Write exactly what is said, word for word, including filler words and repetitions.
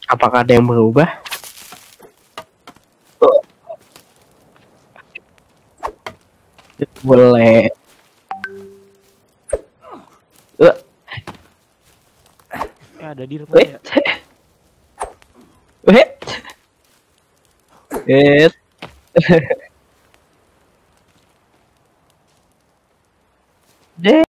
Apakah ada yang berubah? Oh, boleh. Uh, Ya ada di rumah wait. ya. Wait. Wait. Deh.